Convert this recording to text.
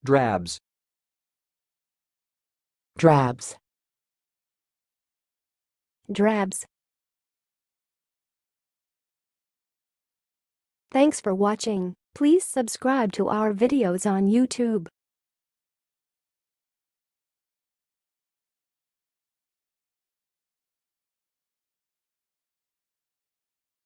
drabs, drabs, drabs. Thanks for watching. Please subscribe to our videos on YouTube.